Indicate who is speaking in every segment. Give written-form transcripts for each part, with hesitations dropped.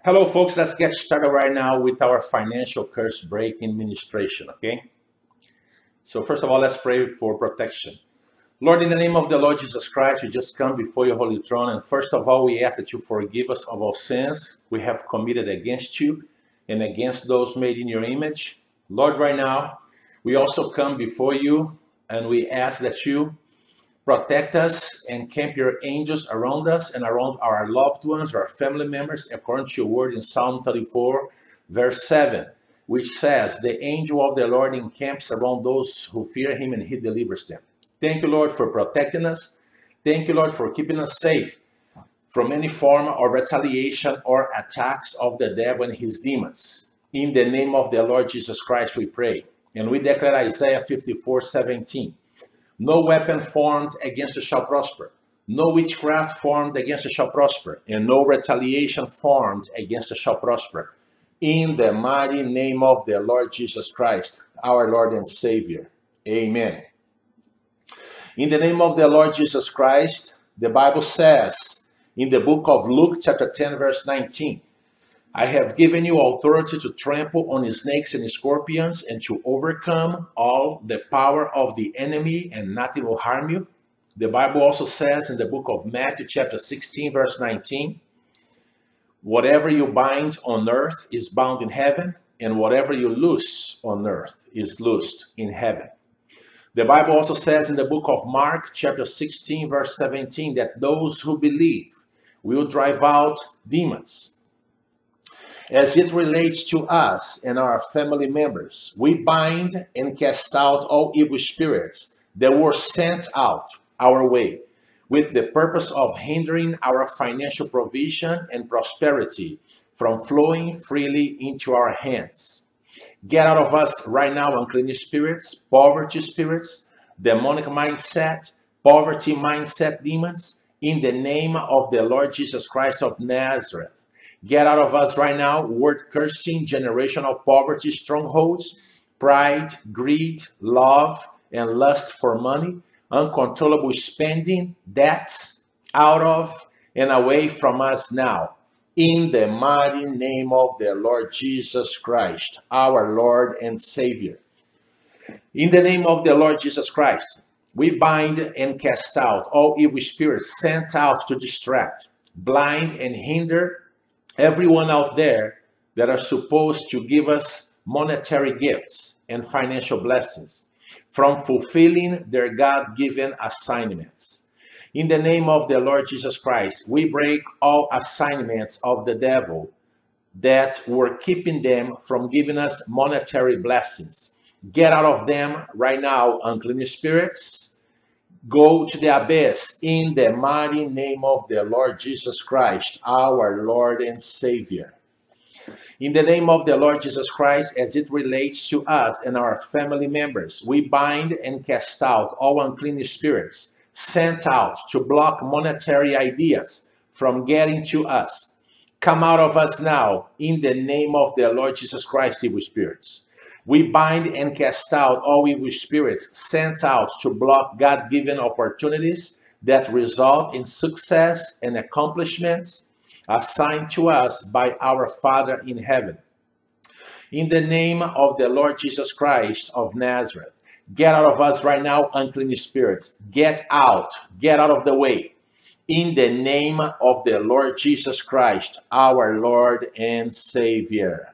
Speaker 1: Hello, folks. Let's get started right now with our financial curse breaking ministration, okay? So, first of all, let's pray for protection. Lord, in the name of the Lord Jesus Christ, we just come before your holy throne. And first of all, we ask that you forgive us of all sins we have committed against you and against those made in your image. Lord, right now, we also come before you and we ask that you protect us and camp your angels around us and around our loved ones, our family members, according to your word in Psalm 34, verse 7, which says, "The angel of the Lord encamps around those who fear him and he delivers them." Thank you, Lord, for protecting us. Thank you, Lord, for keeping us safe from any form of retaliation or attacks of the devil and his demons. In the name of the Lord Jesus Christ, we pray. And we declare Isaiah 54:17. No weapon formed against us shall prosper. No witchcraft formed against us shall prosper. And no retaliation formed against us shall prosper. In the mighty name of the Lord Jesus Christ, our Lord and Savior. Amen. In the name of the Lord Jesus Christ, the Bible says in the book of Luke chapter 10 verse 19, "I have given you authority to trample on snakes and scorpions and to overcome all the power of the enemy, and nothing will harm you." The Bible also says in the book of Matthew chapter 16 verse 19, "Whatever you bind on earth is bound in heaven, and whatever you loose on earth is loosed in heaven." The Bible also says in the book of Mark chapter 16 verse 17 that those who believe will drive out demons. As it relates to us and our family members, we bind and cast out all evil spirits that were sent out our way with the purpose of hindering our financial provision and prosperity from flowing freely into our hands. Get out of us right now, unclean spirits, poverty spirits, demonic mindset, poverty mindset demons, in the name of the Lord Jesus Christ of Nazareth. Get out of us right now, word cursing, generational poverty strongholds, pride, greed, love, and lust for money, uncontrollable spending, debt, out of and away from us now. In the mighty name of the Lord Jesus Christ, our Lord and Savior. In the name of the Lord Jesus Christ, we bind and cast out all evil spirits sent out to distract, blind, and hinder everyone out there that are supposed to give us monetary gifts and financial blessings from fulfilling their God-given assignments. In the name of the Lord Jesus Christ, we break all assignments of the devil that were keeping them from giving us monetary blessings. Get out of them right now, unclean spirits. Go to the abyss in the mighty name of the Lord Jesus Christ, our Lord and Savior. In the name of the Lord Jesus Christ, as it relates to us and our family members, we bind and cast out all unclean spirits sent out to block monetary ideas from getting to us. Come out of us now in the name of the Lord Jesus Christ, evil spirits. We bind and cast out all evil spirits sent out to block God-given opportunities that result in success and accomplishments assigned to us by our Father in heaven. In the name of the Lord Jesus Christ of Nazareth, get out of us right now, unclean spirits. Get out of the way. In the name of the Lord Jesus Christ, our Lord and Savior.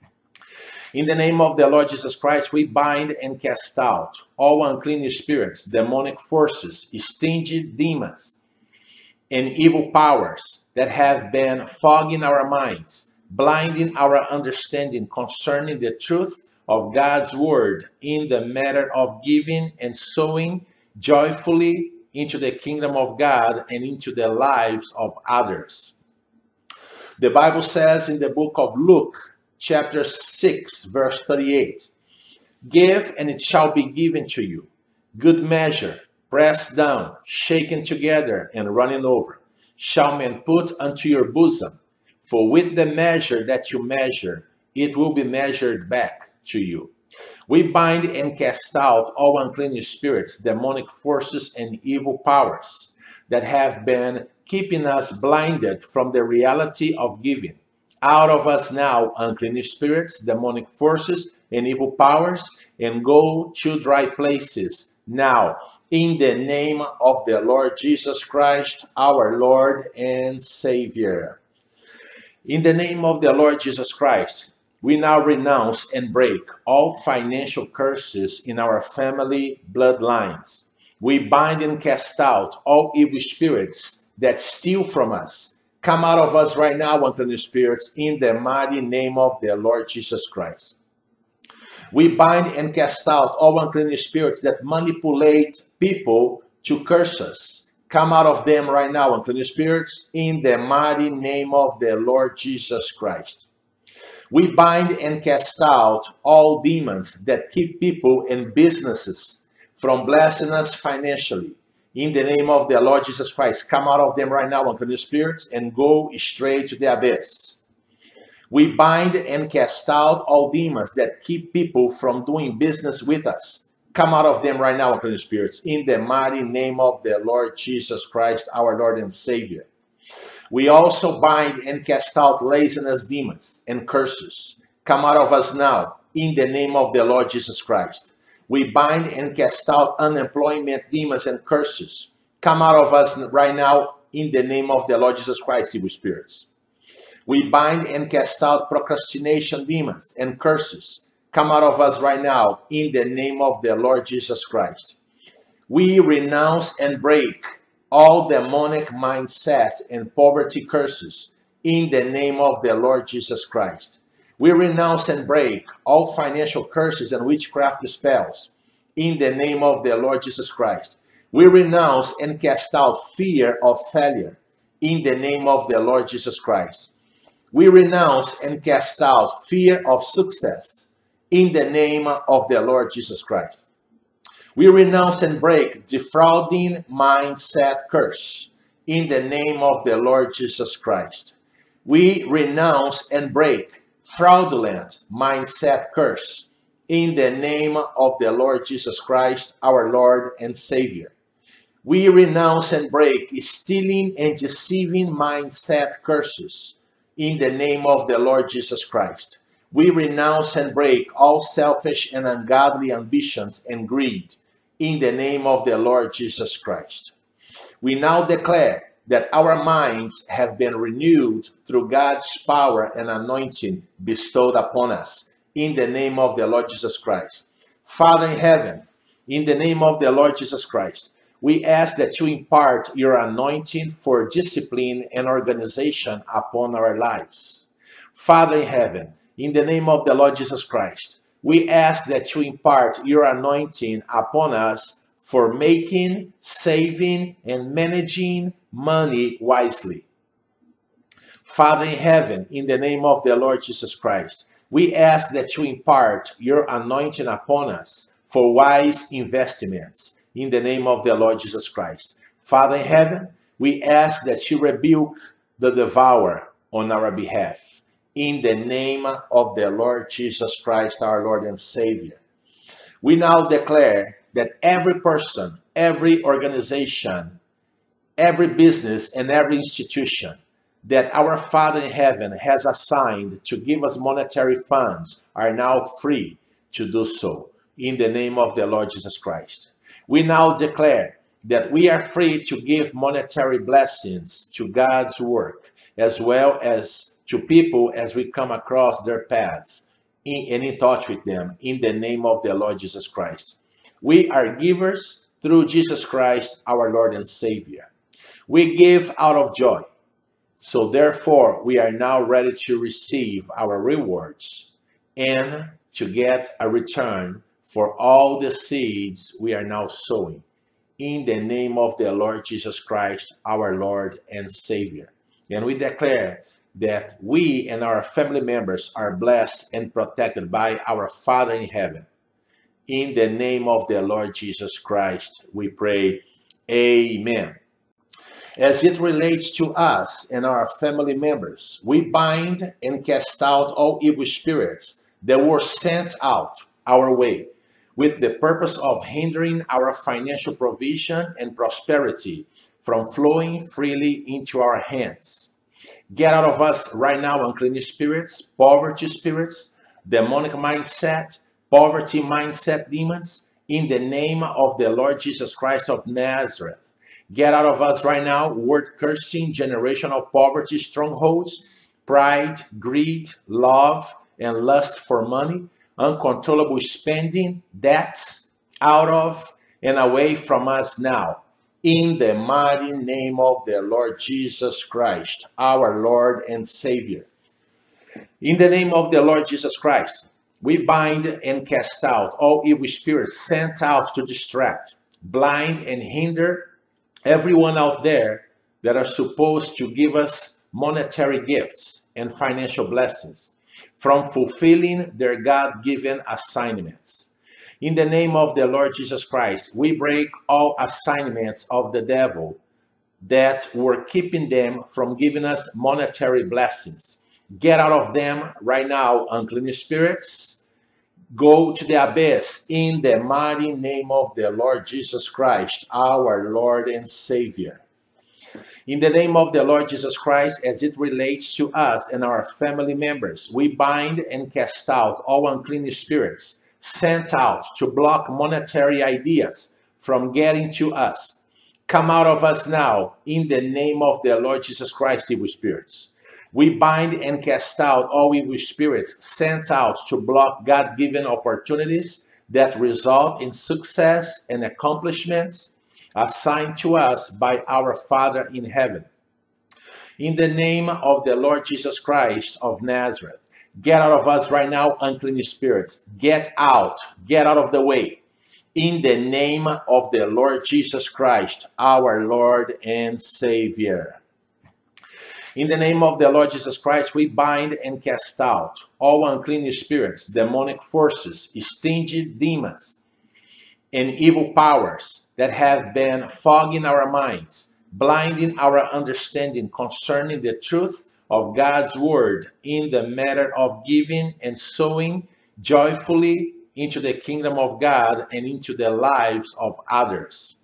Speaker 1: In the name of the Lord Jesus Christ, we bind and cast out all unclean spirits, demonic forces, stingy demons, and evil powers that have been fogging our minds, blinding our understanding concerning the truth of God's word in the matter of giving and sowing joyfully into the kingdom of God and into the lives of others. The Bible says in the book of Luke, chapter 6, verse 38, "Give, and it shall be given to you. Good measure, pressed down, shaken together, and running over, shall men put unto your bosom. For with the measure that you measure, it will be measured back to you." We bind and cast out all unclean spirits, demonic forces, and evil powers that have been keeping us blinded from the reality of giving, Out of us now, unclean spirits, demonic forces, and evil powers, and go to dry places now. In the name of the Lord Jesus Christ, our Lord and Savior. In the name of the Lord Jesus Christ, we now renounce and break all financial curses in our family bloodlines. We bind and cast out all evil spirits that steal from us. Come out of us right now, unclean spirits, in the mighty name of the Lord Jesus Christ. We bind and cast out all unclean spirits that manipulate people to curse us. Come out of them right now, unclean spirits, in the mighty name of the Lord Jesus Christ. We bind and cast out all demons that keep people and businesses from blessing us financially. In the name of the Lord Jesus Christ, come out of them right now, unclean spirits, and go straight to the abyss. We bind and cast out all demons that keep people from doing business with us. Come out of them right now, unclean spirits, in the mighty name of the Lord Jesus Christ, our Lord and Savior. We also bind and cast out laziness demons and curses. Come out of us now, in the name of the Lord Jesus Christ. We bind and cast out unemployment demons and curses. Come out of us right now, in the name of the Lord Jesus Christ, evil spirits. We bind and cast out procrastination demons and curses. Come out of us right now, in the name of the Lord Jesus Christ. We renounce and break all demonic mindset and poverty curses in the name of the Lord Jesus Christ. We renounce and break all financial curses and witchcraft spells in the name of the Lord Jesus Christ. We renounce and cast out fear of failure in the name of the Lord Jesus Christ. We renounce and cast out fear of success in the name of the Lord Jesus Christ. We renounce and break defrauding mindset curse in the name of the Lord Jesus Christ. We renounce and break fraudulent mindset curse in the name of the Lord Jesus Christ, our Lord and Savior. We renounce and break stealing and deceiving mindset curses in the name of the Lord Jesus Christ. We renounce and break all selfish and ungodly ambitions and greed in the name of the Lord Jesus Christ. We now declare that our minds have been renewed through God's power and anointing bestowed upon us in the name of the Lord Jesus Christ. Father in heaven, in the name of the Lord Jesus Christ, we ask that you impart your anointing for discipline and organization upon our lives. Father in heaven, in the name of the Lord Jesus Christ, we ask that you impart your anointing upon us for making, saving, and managing money wisely. Father in heaven, in the name of the Lord Jesus Christ, we ask that you impart your anointing upon us for wise investments in the name of the Lord Jesus Christ. Father in heaven, we ask that you rebuke the devourer on our behalf in the name of the Lord Jesus Christ, our Lord and Savior. We now declare that every person, every organization, every business, and every institution that our Father in heaven has assigned to give us monetary funds are now free to do so in the name of the Lord Jesus Christ. We now declare that we are free to give monetary blessings to God's work as well as to people as we come across their path and in touch with them in the name of the Lord Jesus Christ. We are givers through Jesus Christ, our Lord and Savior. We give out of joy. So therefore, we are now ready to receive our rewards and to get a return for all the seeds we are now sowing. In the name of the Lord Jesus Christ, our Lord and Savior. And we declare that we and our family members are blessed and protected by our Father in heaven. In the name of the Lord Jesus Christ, we pray. Amen. As it relates to us and our family members, we bind and cast out all evil spirits that were sent out our way with the purpose of hindering our financial provision and prosperity from flowing freely into our hands. Get out of us right now, unclean spirits, poverty spirits, demonic mindset, poverty mindset demons, in the name of the Lord Jesus Christ of Nazareth. Get out of us right now, word cursing, generational poverty strongholds, pride, greed, love, and lust for money, uncontrollable spending, debt, out of and away from us now. In the mighty name of the Lord Jesus Christ, our Lord and Savior. In the name of the Lord Jesus Christ, we bind and cast out all evil spirits sent out to distract, blind, and hinder everyone out there that are supposed to give us monetary gifts and financial blessings from fulfilling their God-given assignments. In the name of the Lord Jesus Christ, we break all assignments of the devil that were keeping them from giving us monetary blessings. Get out of them right now, unclean spirits. Go to the abyss in the mighty name of the Lord Jesus Christ, our Lord and Savior. In the name of the Lord Jesus Christ, as it relates to us and our family members, we bind and cast out all unclean spirits sent out to block monetary ideas from getting to us. Come out of us now in the name of the Lord Jesus Christ, evil spirits. We bind and cast out all evil spirits sent out to block God-given opportunities that result in success and accomplishments assigned to us by our Father in heaven. In the name of the Lord Jesus Christ of Nazareth, get out of us right now, unclean spirits. Get out of the way. In the name of the Lord Jesus Christ, our Lord and Savior. In the name of the Lord Jesus Christ, we bind and cast out all unclean spirits, demonic forces, stingy demons, and evil powers that have been fogging our minds, blinding our understanding concerning the truth of God's word in the matter of giving and sowing joyfully into the kingdom of God and into the lives of others.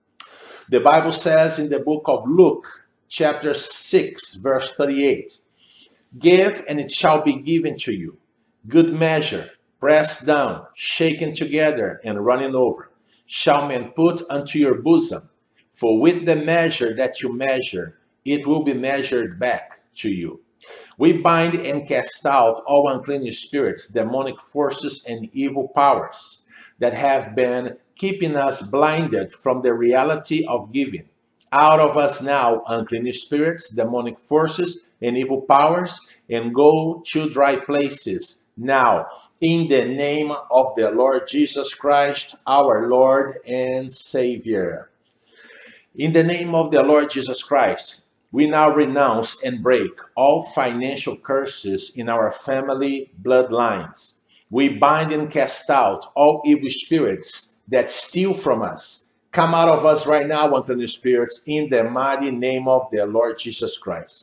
Speaker 1: The Bible says in the book of Luke, chapter 6, verse 38, give and it shall be given to you. Good measure, pressed down, shaken together, and running over, shall men put unto your bosom. For with the measure that you measure, it will be measured back to you. We bind and cast out all unclean spirits, demonic forces, and evil powers that have been keeping us blinded from the reality of giving. Out of us now, unclean spirits, demonic forces, and evil powers, and go to dry places now. In the name of the Lord Jesus Christ, our Lord and Savior. In the name of the Lord Jesus Christ, we now renounce and break all financial curses in our family bloodlines. We bind and cast out all evil spirits that steal from us. Come out of us right now, unclean spirits, in the mighty name of the Lord Jesus Christ.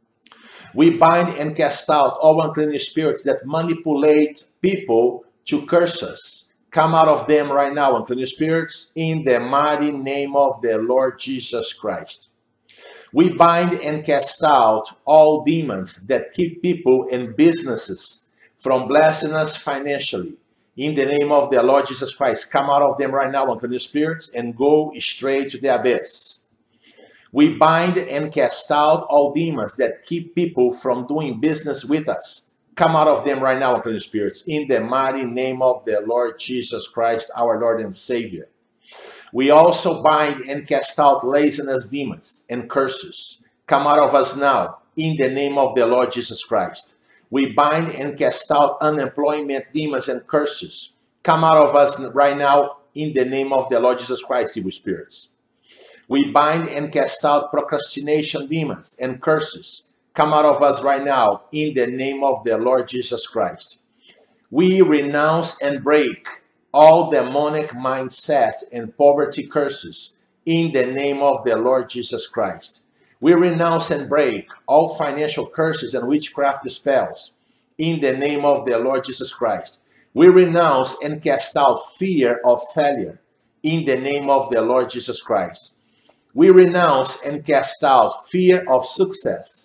Speaker 1: We bind and cast out all unclean spirits that manipulate people to curse us. Come out of them right now, unclean spirits, in the mighty name of the Lord Jesus Christ. We bind and cast out all demons that keep people and businesses from blessing us financially. In the name of the Lord Jesus Christ, come out of them right now, unclean spirits, and go straight to the abyss. We bind and cast out all demons that keep people from doing business with us. Come out of them right now, unclean spirits, in the mighty name of the Lord Jesus Christ, our Lord and Savior. We also bind and cast out laziness demons and curses. Come out of us now, in the name of the Lord Jesus Christ. We bind and cast out unemployment demons and curses. Come out of us right now in the name of the Lord Jesus Christ, evil spirits. We bind and cast out procrastination demons and curses. Come out of us right now in the name of the Lord Jesus Christ. We renounce and break all demonic mindsets and poverty curses in the name of the Lord Jesus Christ. We renounce and break all financial curses and witchcraft spells in the name of the Lord Jesus Christ. We renounce and cast out fear of failure in the name of the Lord Jesus Christ. We renounce and cast out fear of success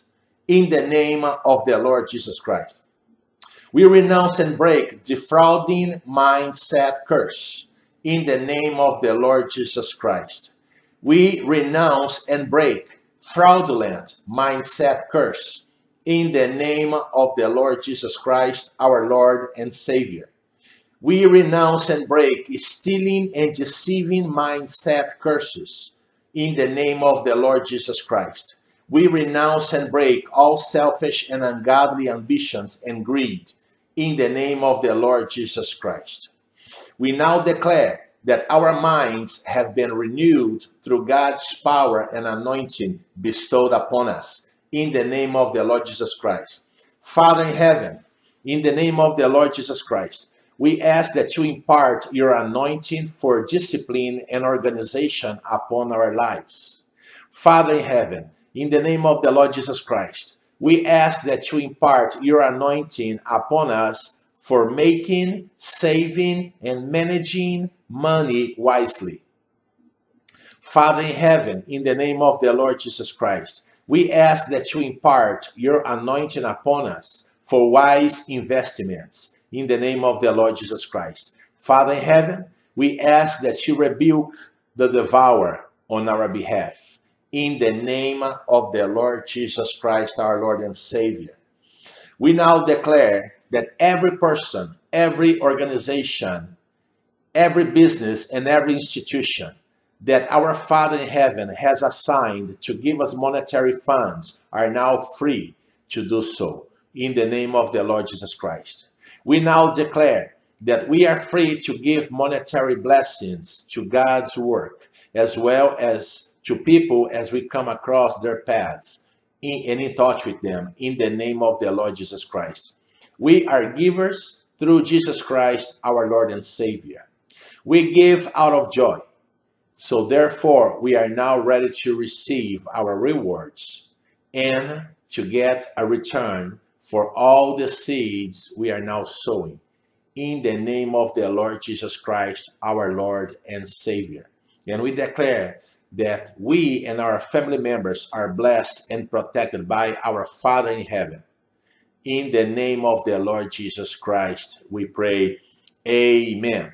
Speaker 1: in the name of the Lord Jesus Christ. We renounce and break defrauding mindset curse in the name of the Lord Jesus Christ. We renounce and break fraudulent mindset curse in the name of the Lord Jesus Christ, our Lord and Savior. We renounce and break stealing and deceiving mindset curses in the name of the Lord Jesus Christ. We renounce and break all selfish and ungodly ambitions and greed in the name of the Lord Jesus Christ. We now declare that our minds have been renewed through God's power and anointing bestowed upon us in the name of the Lord Jesus Christ. Father in heaven, in the name of the Lord Jesus Christ, we ask that you impart your anointing for discipline and organization upon our lives. Father in heaven, in the name of the Lord Jesus Christ, we ask that you impart your anointing upon us for making, saving, and managing money wisely. Father in heaven, in the name of the Lord Jesus Christ, we ask that you impart your anointing upon us for wise investments in the name of the Lord Jesus Christ. Father in heaven, we ask that you rebuke the devourer on our behalf in the name of the Lord Jesus Christ, our Lord and Savior. We now declare that every person, every organization, every business, and every institution that our Father in heaven has assigned to give us monetary funds are now free to do so in the name of the Lord Jesus Christ. We now declare that we are free to give monetary blessings to God's work as well as to people as we come across their path and in touch with them in the name of the Lord Jesus Christ. We are givers through Jesus Christ, our Lord and Savior. We give out of joy. So therefore, we are now ready to receive our rewards and to get a return for all the seeds we are now sowing in the name of the Lord Jesus Christ, our Lord and Savior. And we declare that we and our family members are blessed and protected by our Father in heaven. In the name of the Lord Jesus Christ, we pray, amen.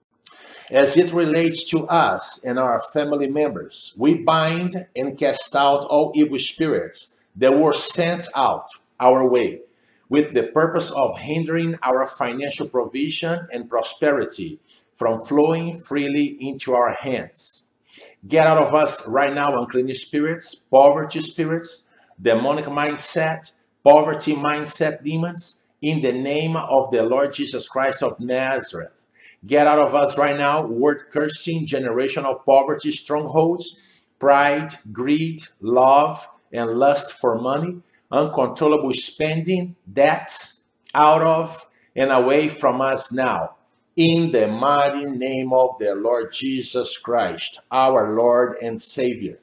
Speaker 1: As it relates to us and our family members, we bind and cast out all evil spirits that were sent out our way with the purpose of hindering our financial provision and prosperity from flowing freely into our hands. Get out of us right now, unclean spirits, poverty spirits, demonic mindset, poverty mindset demons, in the name of the Lord Jesus Christ of Nazareth. Get out of us right now, word cursing, generational poverty strongholds, pride, greed, love, and lust for money, uncontrollable spending, debt, out of and away from us now. In the mighty name of the Lord Jesus Christ, our Lord and Savior.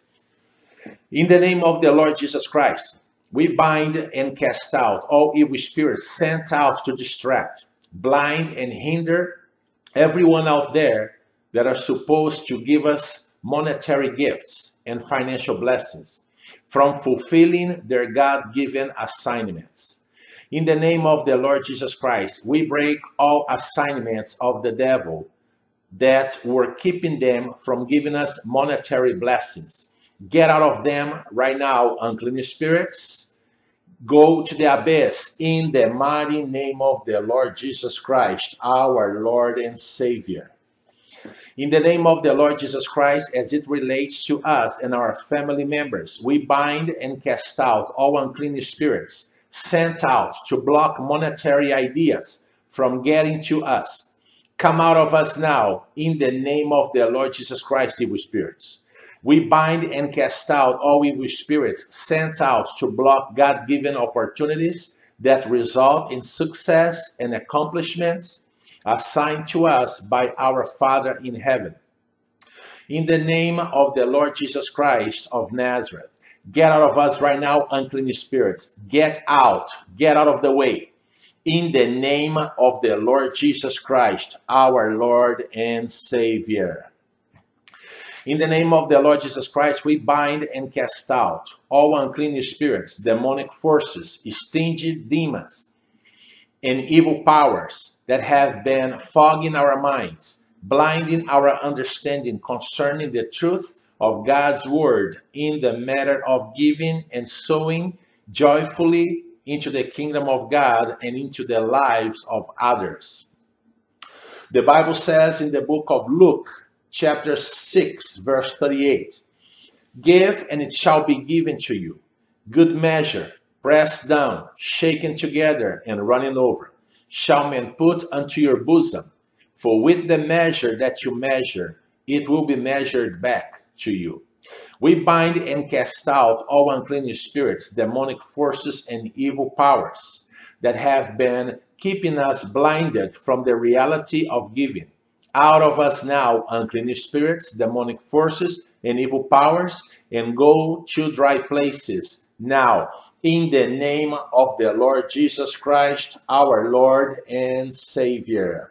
Speaker 1: In the name of the Lord Jesus Christ, we bind and cast out all evil spirits sent out to distract, blind, and hinder everyone out there that are supposed to give us monetary gifts and financial blessings from fulfilling their God-given assignments. In the name of the Lord Jesus Christ, we break all assignments of the devil that were keeping them from giving us monetary blessings. Get out of them right now, unclean spirits. Go to the abyss in the mighty name of the Lord Jesus Christ, our Lord and Savior. In the name of the Lord Jesus Christ, as it relates to us and our family members, we bind and cast out all unclean spirits sent out to block monetary ideas from getting to us. Come out of us now in the name of the Lord Jesus Christ, evil spirits. We bind and cast out all evil spirits sent out to block God-given opportunities that result in success and accomplishments assigned to us by our Father in heaven. In the name of the Lord Jesus Christ of Nazareth, get out of us right now, unclean spirits. Get out of the way. In the name of the Lord Jesus Christ, our Lord and Savior. In the name of the Lord Jesus Christ, we bind and cast out all unclean spirits, demonic forces, stingy demons, and evil powers that have been fogging our minds, blinding our understanding concerning the truth of God's word in the matter of giving and sowing joyfully into the kingdom of God and into the lives of others. The Bible says in the book of Luke, chapter 6, verse 38, "Give, and it shall be given to you. Good measure, pressed down, shaken together, and running over, shall men put unto your bosom. For with the measure that you measure, it will be measured back to you." We bind and cast out all unclean spirits, demonic forces, and evil powers that have been keeping us blinded from the reality of giving. Out of us now, unclean spirits, demonic forces, and evil powers, and go to dry places now, in the name of the Lord Jesus Christ, our Lord and Savior.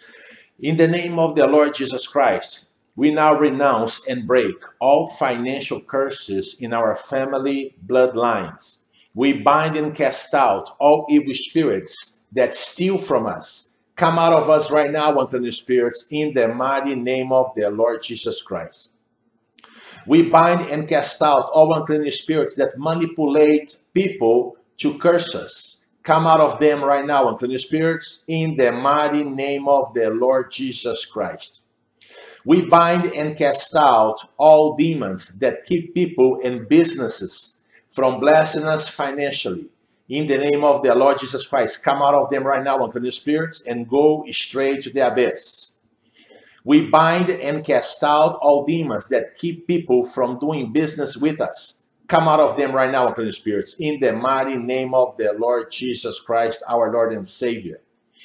Speaker 1: In the name of the Lord Jesus Christ, we now renounce and break all financial curses in our family bloodlines. We bind and cast out all evil spirits that steal from us. Come out of us right now, unclean spirits, in the mighty name of the Lord Jesus Christ. We bind and cast out all unclean spirits that manipulate people to curse us. Come out of them right now, unclean spirits, in the mighty name of the Lord Jesus Christ. We bind and cast out all demons that keep people and businesses from blessing us financially. In the name of the Lord Jesus Christ, come out of them right now, unclean spirits, and go straight to the abyss. We bind and cast out all demons that keep people from doing business with us. Come out of them right now, unclean spirits, in the mighty name of the Lord Jesus Christ, our Lord and Savior.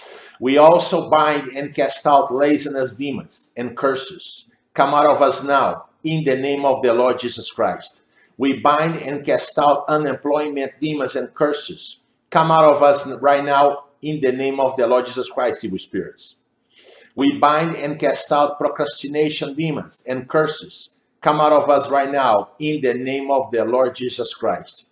Speaker 1: We also bind and cast out laziness demons and curses. Come out of us now, in the name of the Lord Jesus Christ. We bind and cast out unemployment demons and curses. Come out of us right now, in the name of the Lord Jesus Christ, evil spirits. We bind and cast out procrastination demons and curses. Come out of us right now, in the name of the Lord Jesus Christ.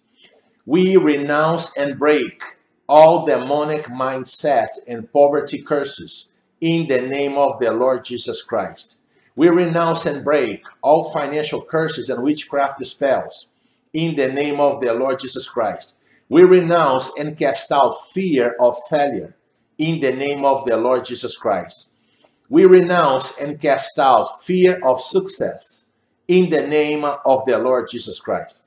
Speaker 1: We renounce and break all demonic mindsets and poverty curses in the name of the Lord Jesus Christ. We renounce and break all financial curses and witchcraft spells in the name of the Lord Jesus Christ. We renounce and cast out fear of failure in the name of the Lord Jesus Christ. We renounce and cast out fear of success in the name of the Lord Jesus Christ.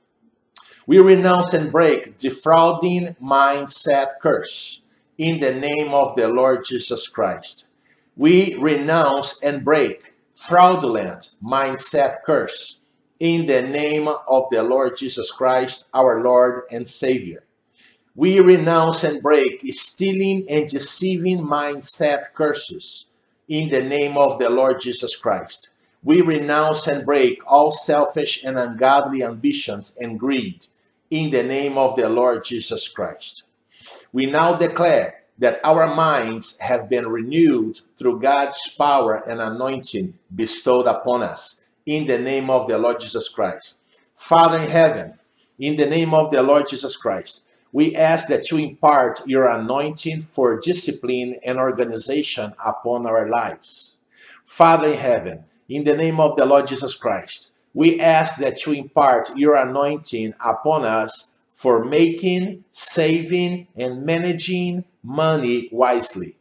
Speaker 1: We renounce and break defrauding mindset curse in the name of the Lord Jesus Christ. We renounce and break fraudulent mindset curse in the name of the Lord Jesus Christ, our Lord and Savior. We renounce and break stealing and deceiving mindset curses in the name of the Lord Jesus Christ. We renounce and break all selfish and ungodly ambitions and greed in the name of the Lord Jesus Christ. We now declare that our minds have been renewed through God's power and anointing bestowed upon us in the name of the Lord Jesus Christ. Father in heaven, in the name of the Lord Jesus Christ, we ask that you impart your anointing for discipline and organization upon our lives. Father in heaven, in the name of the Lord Jesus Christ, we ask that you impart your anointing upon us for making, saving, and managing money wisely.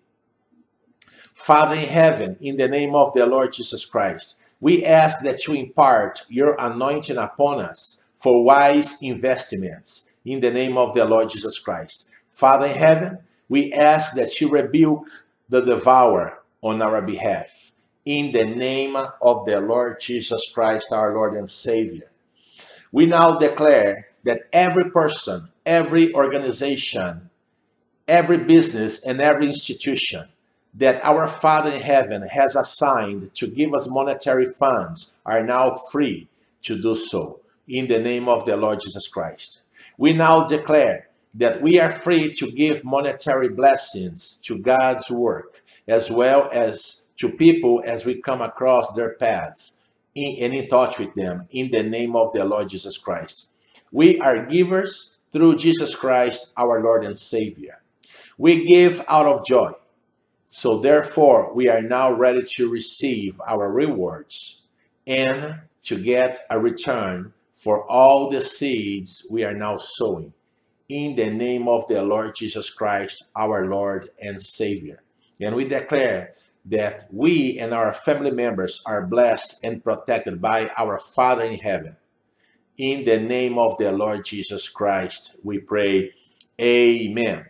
Speaker 1: Father in heaven, in the name of the Lord Jesus Christ, we ask that you impart your anointing upon us for wise investments in the name of the Lord Jesus Christ. Father in heaven, we ask that you rebuke the devourer on our behalf in the name of the Lord Jesus Christ, our Lord and Savior. We now declare that every person, every organization, every business, and every institution that our Father in heaven has assigned to give us monetary funds are now free to do so in the name of the Lord Jesus Christ. We now declare that we are free to give monetary blessings to God's work as well as to people as we come across their path and in touch with them in the name of the Lord Jesus Christ. We are givers through Jesus Christ, our Lord and Savior. We give out of joy. So therefore, we are now ready to receive our rewards and to get a return for all the seeds we are now sowing in the name of the Lord Jesus Christ, our Lord and Savior. And we declare that we and our family members are blessed and protected by our Father in heaven. In the name of the Lord Jesus Christ, we pray. Amen.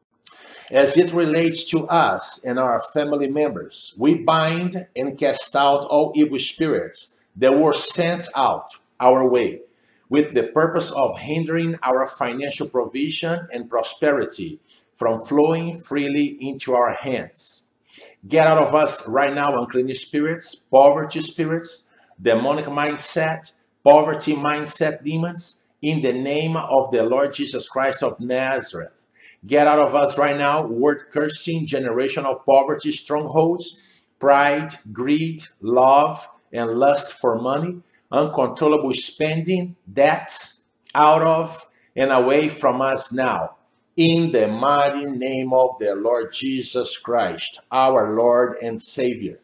Speaker 1: As it relates to us and our family members, we bind and cast out all evil spirits that were sent out our way with the purpose of hindering our financial provision and prosperity from flowing freely into our hands. Get out of us right now, unclean spirits, poverty spirits, demonic mindset, poverty mindset demons, in the name of the Lord Jesus Christ of Nazareth. Get out of us right now, word cursing, generational poverty strongholds, pride, greed, love, and lust for money, uncontrollable spending, debt, out of and away from us now. In the mighty name of the Lord Jesus Christ, our Lord and Savior.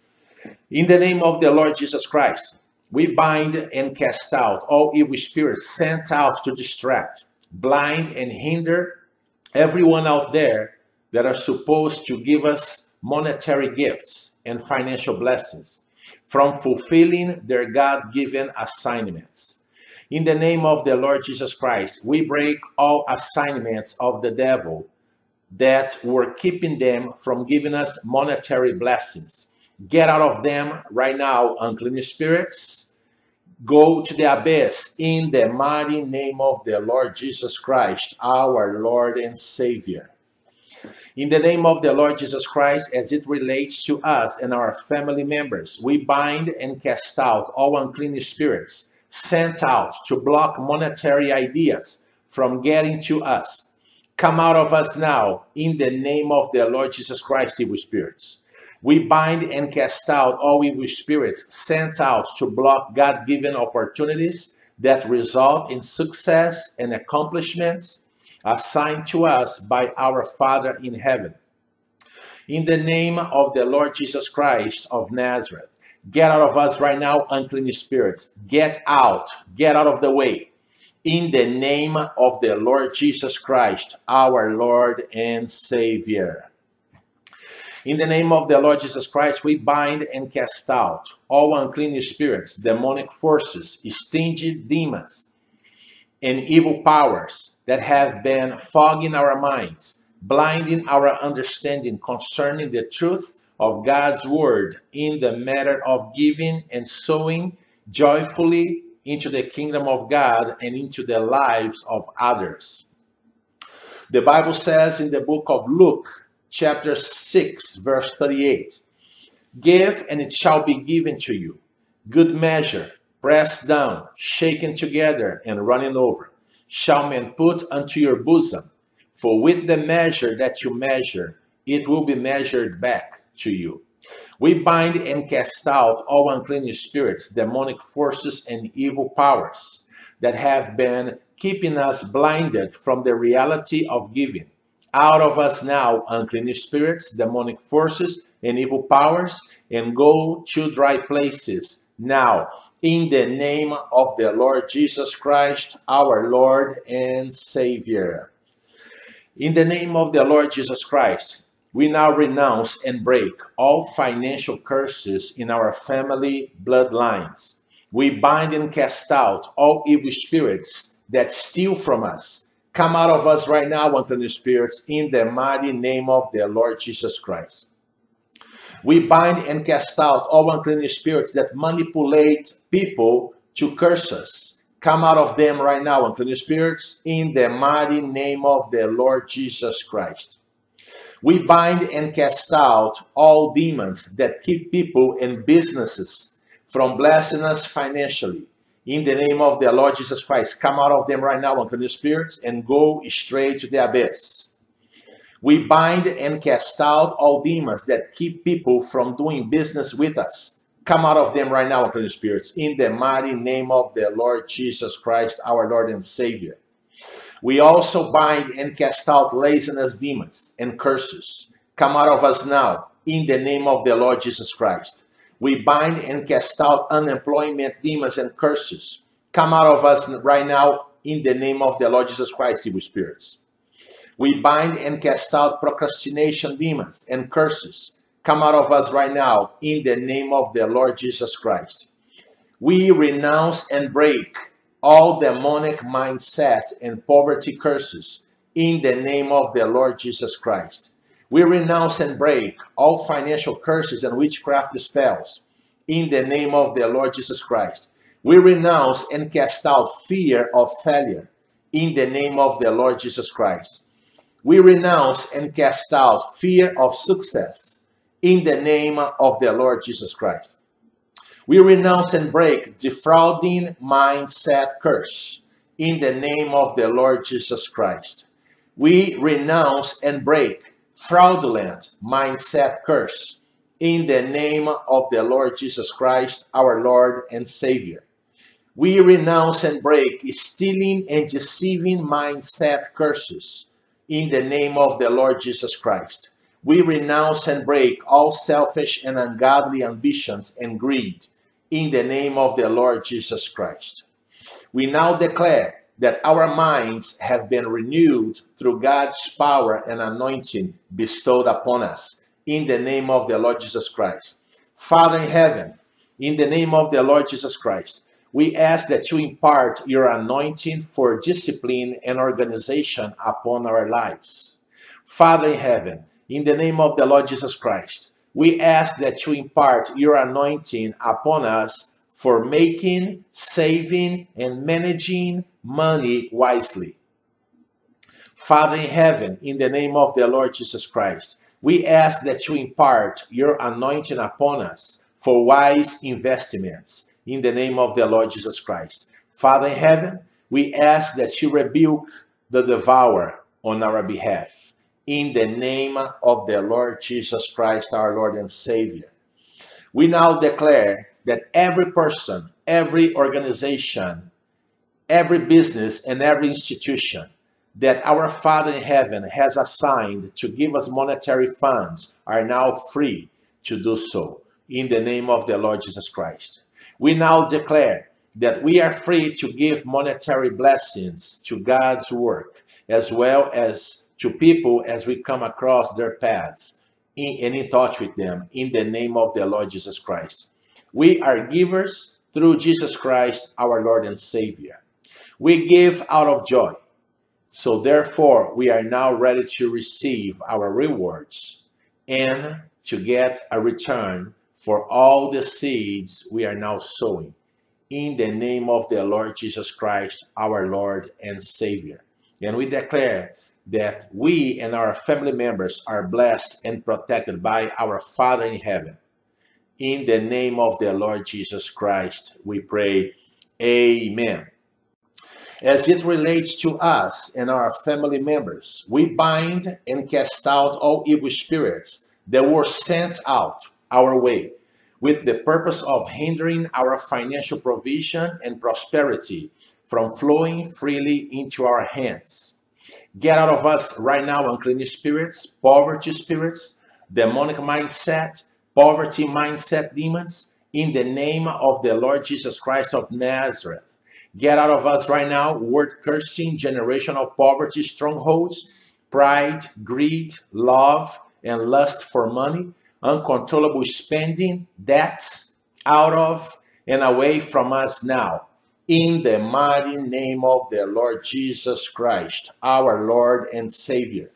Speaker 1: In the name of the Lord Jesus Christ, we bind and cast out all evil spirits sent out to distract, blind, and hinder everyone out there that are supposed to give us monetary gifts and financial blessings from fulfilling their God-given assignments. In the name of the Lord Jesus Christ, we break all assignments of the devil that were keeping them from giving us monetary blessings. Get out of them right now, unclean spirits. Go to the abyss in the mighty name of the Lord Jesus Christ, our Lord and Savior. In the name of the Lord Jesus Christ, as it relates to us and our family members, we bind and cast out all unclean spirits sent out to block monetary ideas from getting to us. Come out of us now in the name of the Lord Jesus Christ, evil spirits. We bind and cast out all evil spirits sent out to block God-given opportunities that result in success and accomplishments assigned to us by our Father in heaven. In the name of the Lord Jesus Christ of Nazareth, get out of us right now, unclean spirits. Get out of the way. In the name of the Lord Jesus Christ, our Lord and Savior. In the name of the Lord Jesus Christ, we bind and cast out all unclean spirits, demonic forces, stingy demons, and evil powers that have been fogging our minds, blinding our understanding concerning the truth of God's word in the matter of giving and sowing joyfully into the kingdom of God and into the lives of others. The Bible says in the book of Luke, chapter 6, verse 38, give and it shall be given to you. Good measure, pressed down, shaken together, and running over, shall men put unto your bosom. For with the measure that you measure, it will be measured back to you. We bind and cast out all unclean spirits, demonic forces, and evil powers that have been keeping us blinded from the reality of giving. Out of us now, unclean spirits, demonic forces, and evil powers, and go to dry places now, in the name of the Lord Jesus Christ, our Lord and Savior. In the name of the Lord Jesus Christ, we now renounce and break all financial curses in our family bloodlines. We bind and cast out all evil spirits that steal from us. Come out of us right now, unclean spirits, in the mighty name of the Lord Jesus Christ. We bind and cast out all unclean spirits that manipulate people to curse us. Come out of them right now, unclean spirits, in the mighty name of the Lord Jesus Christ. We bind and cast out all demons that keep people and businesses from blessing us financially. In the name of the Lord Jesus Christ, come out of them right now, unclean spirits, and go straight to the abyss. We bind and cast out all demons that keep people from doing business with us. Come out of them right now, unclean spirits, in the mighty name of the Lord Jesus Christ, our Lord and Savior. We also bind and cast out laziness demons and curses. Come out of us now, in the name of the Lord Jesus Christ. We bind and cast out unemployment demons and curses. Come out of us right now, in the name of the Lord Jesus Christ, evil spirits. We bind and cast out procrastination demons and curses. Come out of us right now, in the name of the Lord Jesus Christ. We renounce and break all demonic mindsets and poverty curses in the name of the Lord Jesus Christ. We renounce and break all financial curses and witchcraft spells in the name of the Lord Jesus Christ. We renounce and cast out fear of failure in the name of the Lord Jesus Christ. We renounce and cast out fear of success in the name of the Lord Jesus Christ. We renounce and break defrauding mindset curse in the name of the Lord Jesus Christ. We renounce and break fraudulent mindset curse in the name of the Lord Jesus Christ, our Lord and Savior. We renounce and break stealing and deceiving mindset curses in the name of the Lord Jesus Christ. We renounce and break all selfish and ungodly ambitions and greed in the name of the Lord Jesus Christ. We now declare that our minds have been renewed through God's power and anointing bestowed upon us in the name of the Lord Jesus Christ. Father in heaven, in the name of the Lord Jesus Christ, we ask that you impart your anointing for discipline and organization upon our lives. Father in heaven, in the name of the Lord Jesus Christ, we ask that you impart your anointing upon us for making, saving, and managing money wisely. Father in heaven, in the name of the Lord Jesus Christ, we ask that you impart your anointing upon us for wise investments in the name of the Lord Jesus Christ. Father in heaven, we ask that you rebuke the devourer on our behalf in the name of the Lord Jesus Christ, our Lord and Savior. We now declare that every person, every organization, every business, and every institution that our Father in heaven has assigned to give us monetary funds are now free to do so in the name of the Lord Jesus Christ. We now declare that we are free to give monetary blessings to God's work as well as to people as we come across their path and in touch with them in the name of the Lord Jesus Christ. We are givers through Jesus Christ, our Lord and Savior. We give out of joy. So therefore, we are now ready to receive our rewards and to get a return for all the seeds we are now sowing in the name of the Lord Jesus Christ, our Lord and Savior. And we declare that we and our family members are blessed and protected by our Father in heaven. In the name of the Lord Jesus Christ, we pray, amen. As it relates to us and our family members, we bind and cast out all evil spirits that were sent out our way with the purpose of hindering our financial provision and prosperity from flowing freely into our hands. Get out of us right now, unclean spirits, poverty spirits, demonic mindset, poverty mindset demons, in the name of the Lord Jesus Christ of Nazareth. Get out of us right now, word cursing, generational poverty strongholds, pride, greed, love, and lust for money, uncontrollable spending, debt, out of and away from us now. In the mighty name of the Lord Jesus Christ, our Lord and Savior.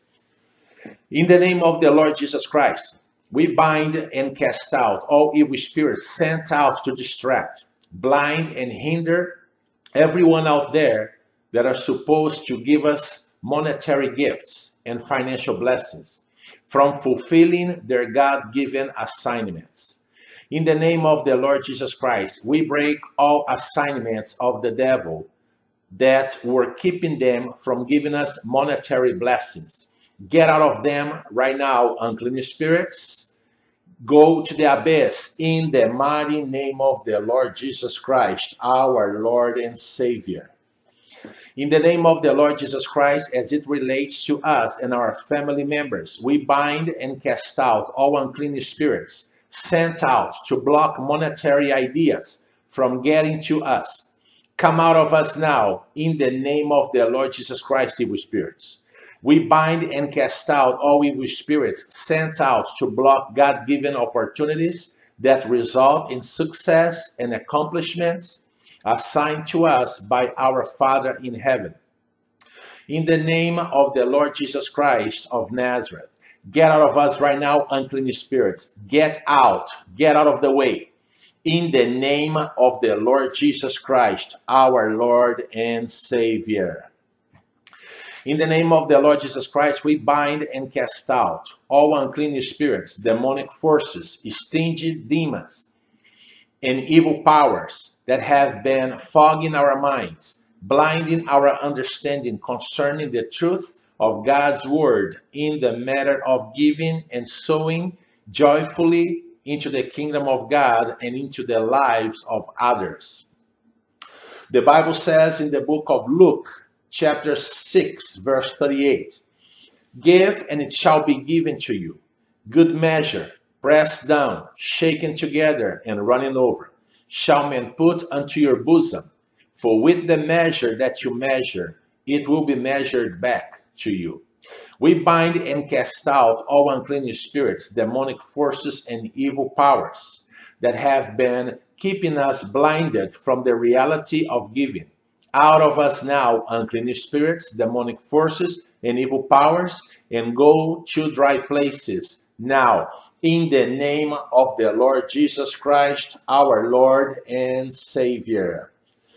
Speaker 1: In the name of the Lord Jesus Christ, we bind and cast out all evil spirits sent out to distract, blind, and hinder everyone out there that are supposed to give us monetary gifts and financial blessings from fulfilling their God-given assignments. In the name of the Lord Jesus Christ, we break all assignments of the devil that were keeping them from giving us monetary blessings. Get out of them right now, unclean spirits, go to the abyss in the mighty name of the Lord Jesus Christ, our Lord and Savior. In the name of the Lord Jesus Christ, as it relates to us and our family members, we bind and cast out all unclean spirits sent out to block monetary ideas from getting to us. Come out of us now in the name of the Lord Jesus Christ, evil spirits. We bind and cast out all evil spirits sent out to block God-given opportunities that result in success and accomplishments assigned to us by our Father in heaven. In the name of the Lord Jesus Christ of Nazareth, get out of us right now, unclean spirits. Get out of the way. In the name of the Lord Jesus Christ, our Lord and Savior. In the name of the Lord Jesus Christ, we bind and cast out all unclean spirits, demonic forces, stingy demons, and evil powers that have been fogging our minds, blinding our understanding concerning the truth of God's word in the matter of giving and sowing joyfully into the kingdom of God and into the lives of others. The Bible says in the book of Luke, chapter 6, verse 38, give and it shall be given to you. Good measure, pressed down, shaken together, and running over, shall men put unto your bosom. For with the measure that you measure, it will be measured back to you. We bind and cast out all unclean spirits, demonic forces, and evil powers that have been keeping us blinded from the reality of giving. Out of us now, unclean spirits, demonic forces, and evil powers, and go to dry places now, in the name of the Lord Jesus Christ, our Lord and Savior.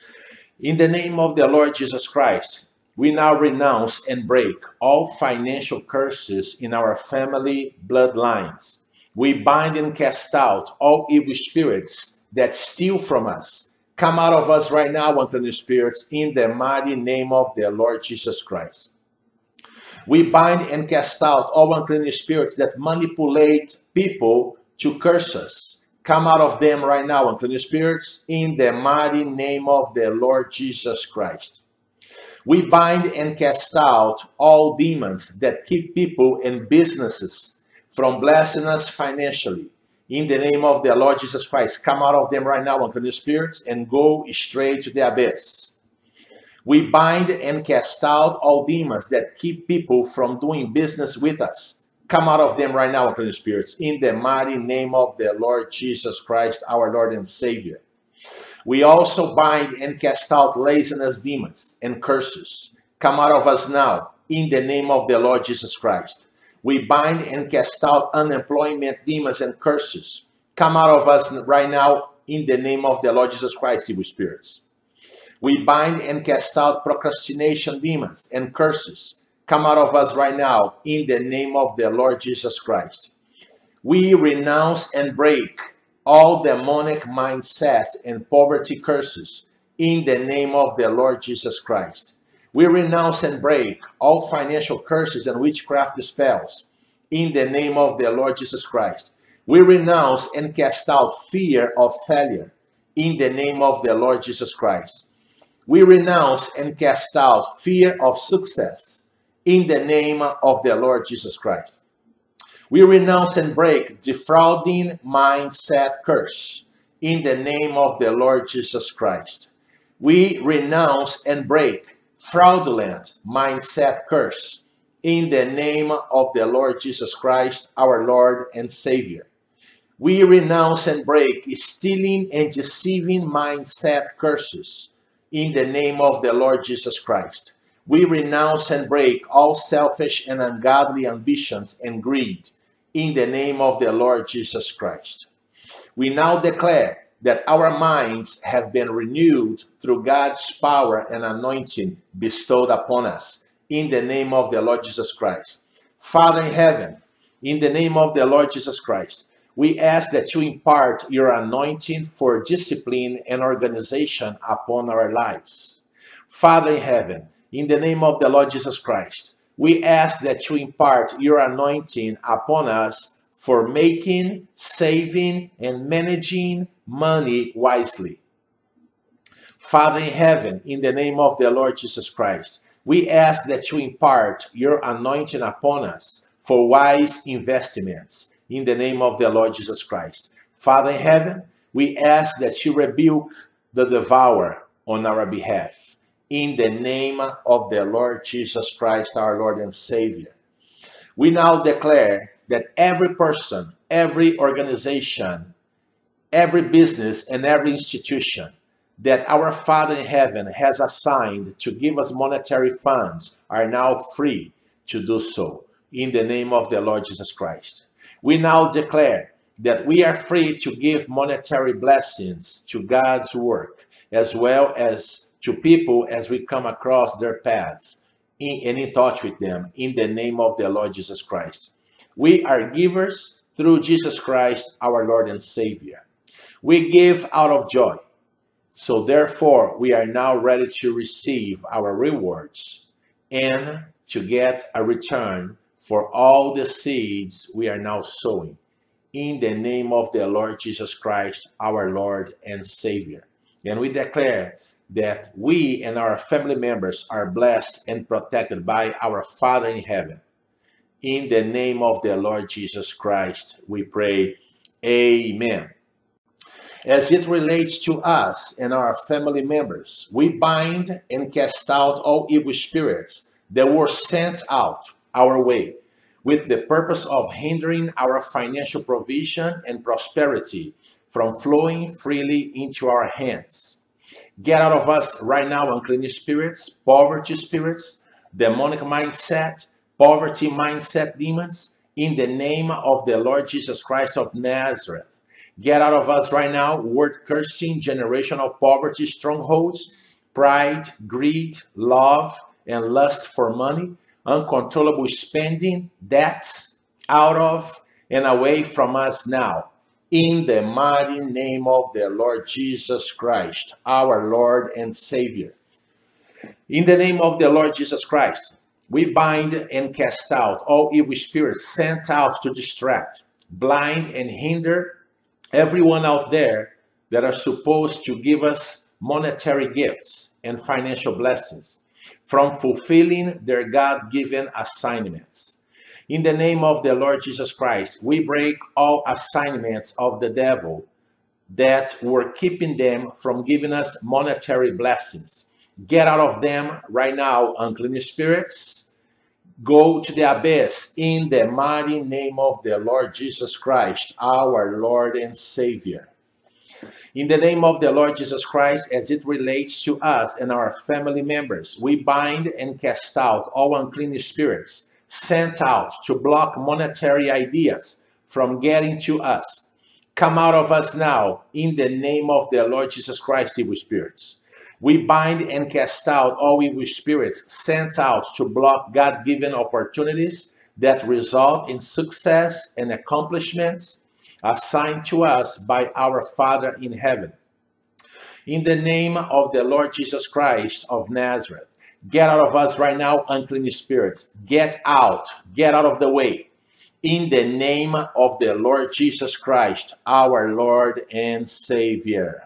Speaker 1: In the name of the Lord Jesus Christ, we now renounce and break all financial curses in our family bloodlines. We bind and cast out all evil spirits that steal from us. Come out of us right now, unclean spirits, in the mighty name of the Lord Jesus Christ. We bind and cast out all unclean spirits that manipulate people to curse us. Come out of them right now, unclean spirits, in the mighty name of the Lord Jesus Christ. We bind and cast out all demons that keep people and businesses from blessing us financially. In the name of the Lord Jesus Christ, come out of them right now, unclean spirits, and go straight to the abyss. We bind and cast out all demons that keep people from doing business with us. Come out of them right now, unclean spirits, in the mighty name of the Lord Jesus Christ, our Lord and Savior. We also bind and cast out laziness demons and curses. Come out of us now, in the name of the Lord Jesus Christ. We bind and cast out unemployment demons and curses. Come out of us right now in the name of the Lord Jesus Christ, evil spirits. We bind and cast out procrastination demons and curses. Come out of us right now in the name of the Lord Jesus Christ. We renounce and break all demonic mindsets and poverty curses in the name of the Lord Jesus Christ. We renounce and break all financial curses and witchcraft spells in the name of the Lord Jesus Christ. We renounce and cast out fear of failure in the name of the Lord Jesus Christ. We renounce and cast out fear of success in the name of the Lord Jesus Christ. We renounce and break defrauding mindset curse in the name of the Lord Jesus Christ. We renounce and break fraudulent mindset curse in the name of the Lord Jesus Christ, our Lord and Savior. We renounce and break stealing and deceiving mindset curses in the name of the Lord Jesus Christ. We renounce and break all selfish and ungodly ambitions and greed in the name of the Lord Jesus Christ. We now declare that our minds have been renewed through God's power and anointing bestowed upon us in the name of the Lord Jesus Christ. Father in heaven, in the name of the Lord Jesus Christ, we ask that you impart your anointing for discipline and organization upon our lives. Father in heaven, in the name of the Lord Jesus Christ, we ask that you impart your anointing upon us for making, saving, and managing money wisely. Father in heaven, in the name of the Lord Jesus Christ, we ask that you impart your anointing upon us for wise investments in the name of the Lord Jesus Christ. Father in heaven, we ask that you rebuke the devourer on our behalf in the name of the Lord Jesus Christ, our Lord and Savior. We now declare that every person, every organization, every business, and every institution that our Father in heaven has assigned to give us monetary funds are now free to do so in the name of the Lord Jesus Christ. We now declare that we are free to give monetary blessings to God's work as well as to people as we come across their path and in touch with them in the name of the Lord Jesus Christ. We are givers through Jesus Christ, our Lord and Savior. We give out of joy. So therefore, we are now ready to receive our rewards and to get a return for all the seeds we are now sowing. In the name of the Lord Jesus Christ, our Lord and Savior. And we declare that we and our family members are blessed and protected by our Father in heaven. In the name of the Lord Jesus Christ, we pray. Amen. As it relates to us and our family members, we bind and cast out all evil spirits that were sent out our way with the purpose of hindering our financial provision and prosperity from flowing freely into our hands. Get out of us right now, unclean spirits, poverty spirits, demonic mindset, poverty mindset demons, in the name of the Lord Jesus Christ of Nazareth. Get out of us right now, word cursing, generational poverty strongholds, pride, greed, love, and lust for money, uncontrollable spending, debt, out of and away from us now. In the mighty name of the Lord Jesus Christ, our Lord and Savior. In the name of the Lord Jesus Christ, we bind and cast out all evil spirits sent out to distract, blind, and hinder everyone out there that are supposed to give us monetary gifts and financial blessings from fulfilling their God-given assignments. In the name of the Lord Jesus Christ, we break all assignments of the devil that were keeping them from giving us monetary blessings. Get out of them right now, unclean spirits. Go to the abyss in the mighty name of the Lord Jesus Christ, our Lord and Savior. In the name of the Lord Jesus Christ, as it relates to us and our family members, we bind and cast out all unclean spirits sent out to block monetary ideas from getting to us. Come out of us now in the name of the Lord Jesus Christ, evil spirits. We bind and cast out all evil spirits sent out to block God-given opportunities that result in success and accomplishments assigned to us by our Father in heaven. In the name of the Lord Jesus Christ of Nazareth, get out of us right now, unclean spirits. Get out of the way. In the name of the Lord Jesus Christ, our Lord and Savior.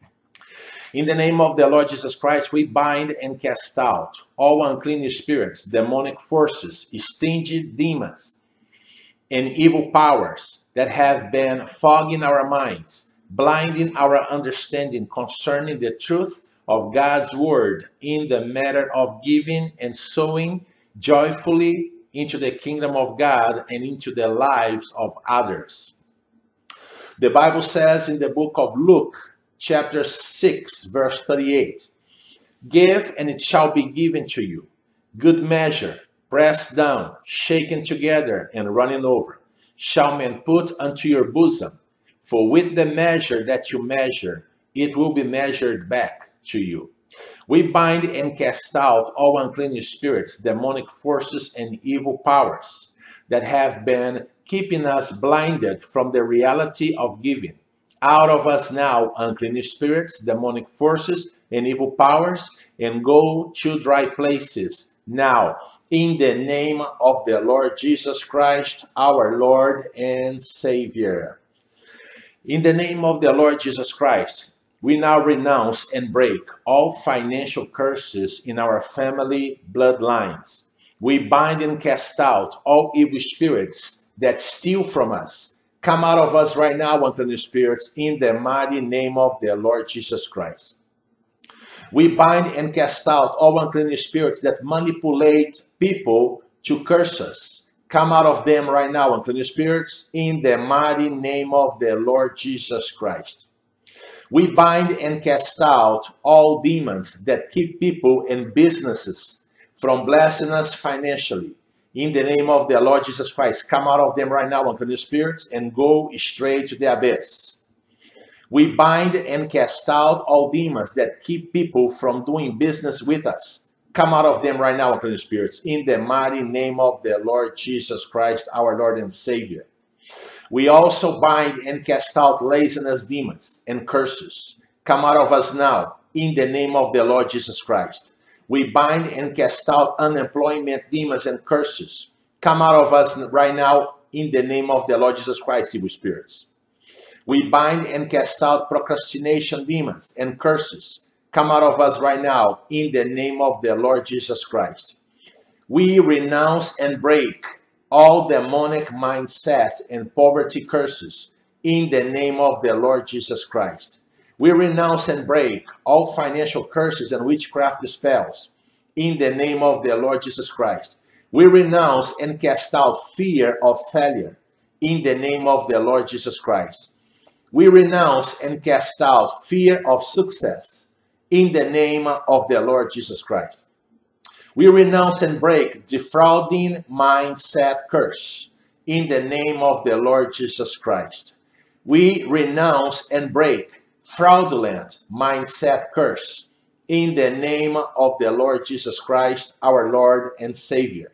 Speaker 1: In the name of the Lord Jesus Christ, we bind and cast out all unclean spirits, demonic forces, stingy demons, and evil powers that have been fogging our minds, blinding our understanding concerning the truth of God's word in the matter of giving and sowing joyfully into the kingdom of God and into the lives of others. The Bible says in the book of Luke, chapter 6, verse 38, give and it shall be given to you. Good measure, pressed down, shaken together, and running over, shall men put unto your bosom. For with the measure that you measure, it will be measured back to you. We bind and cast out all unclean spirits, demonic forces, and evil powers that have been keeping us blinded from the reality of giving. Out of us now, unclean spirits, demonic forces, and evil powers, and go to dry places now, in the name of the Lord Jesus Christ, our Lord and Savior. In the name of the Lord Jesus Christ, we now renounce and break all financial curses in our family bloodlines. We bind and cast out all evil spirits that steal from us. Come out of us right now, unclean spirits, in the mighty name of the Lord Jesus Christ. We bind and cast out all unclean spirits that manipulate people to curse us. Come out of them right now, unclean spirits, in the mighty name of the Lord Jesus Christ. We bind and cast out all demons that keep people and businesses from blessing us financially. In the name of the Lord Jesus Christ, come out of them right now, unclean spirits, and go straight to the abyss. We bind and cast out all demons that keep people from doing business with us. Come out of them right now, unclean spirits, in the mighty name of the Lord Jesus Christ, our Lord and Savior. We also bind and cast out laziness demons and curses. Come out of us now, in the name of the Lord Jesus Christ. We bind and cast out unemployment demons and curses. Come out of us right now, in the name of the Lord Jesus Christ, evil spirits. We bind and cast out procrastination demons and curses. Come out of us right now, in the name of the Lord Jesus Christ. We renounce and break all demonic mindsets and poverty curses in the name of the Lord Jesus Christ. We renounce and break all financial curses and witchcraft spells in the name of the Lord Jesus Christ. We renounce and cast out fear of failure in the name of the Lord Jesus Christ. We renounce and cast out fear of success in the name of the Lord Jesus Christ. We renounce and break defrauding mindset curse in the name of the Lord Jesus Christ. We renounce and break fraudulent mindset curse in the name of the Lord Jesus Christ, our Lord and Savior.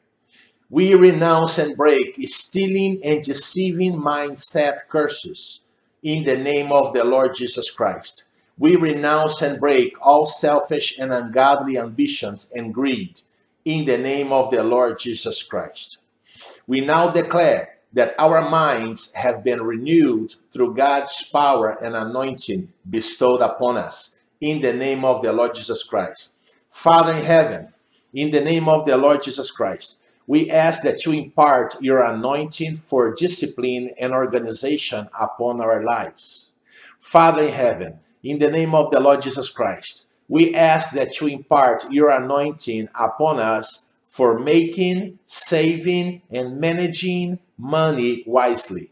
Speaker 1: We renounce and break stealing and deceiving mindset curses in the name of the Lord Jesus Christ. We renounce and break all selfish and ungodly ambitions and greed in the name of the Lord Jesus Christ. We now declare that our minds have been renewed through God's power and anointing bestowed upon us in the name of the Lord Jesus Christ. Father in heaven, in the name of the Lord Jesus Christ, we ask that you impart your anointing for discipline and organization upon our lives. Father in heaven, in the name of the Lord Jesus Christ, we ask that you impart your anointing upon us for making, saving, and managing money wisely.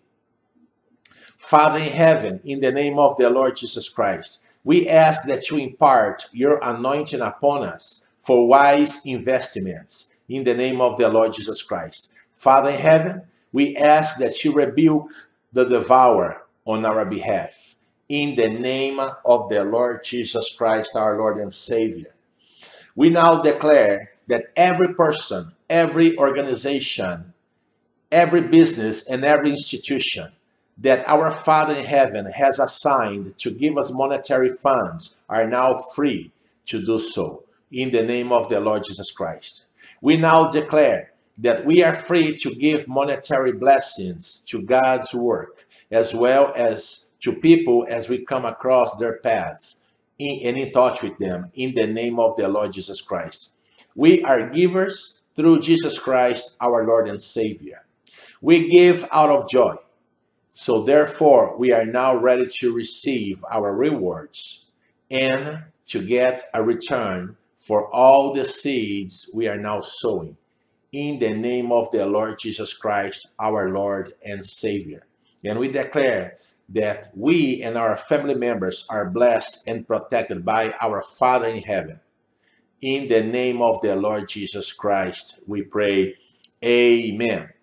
Speaker 1: Father in heaven, in the name of the Lord Jesus Christ, we ask that you impart your anointing upon us for wise investments in the name of the Lord Jesus Christ. Father in heaven, we ask that you rebuke the devourer on our behalf. In the name of the Lord Jesus Christ, our Lord and Savior. We now declare that every person, every organization, every business, and every institution that our Father in heaven has assigned to give us monetary funds are now free to do so. In the name of the Lord Jesus Christ. We now declare that we are free to give monetary blessings to God's work, as well as to people as we come across their paths and in touch with them in the name of the Lord Jesus Christ. We are givers through Jesus Christ, our Lord and Savior. We give out of joy. So therefore, we are now ready to receive our rewards and to get a return for all the seeds we are now sowing in the name of the Lord Jesus Christ, our Lord and Savior. And we declare that we and our family members are blessed and protected by our Father in heaven. In the name of the Lord Jesus Christ, we pray, amen.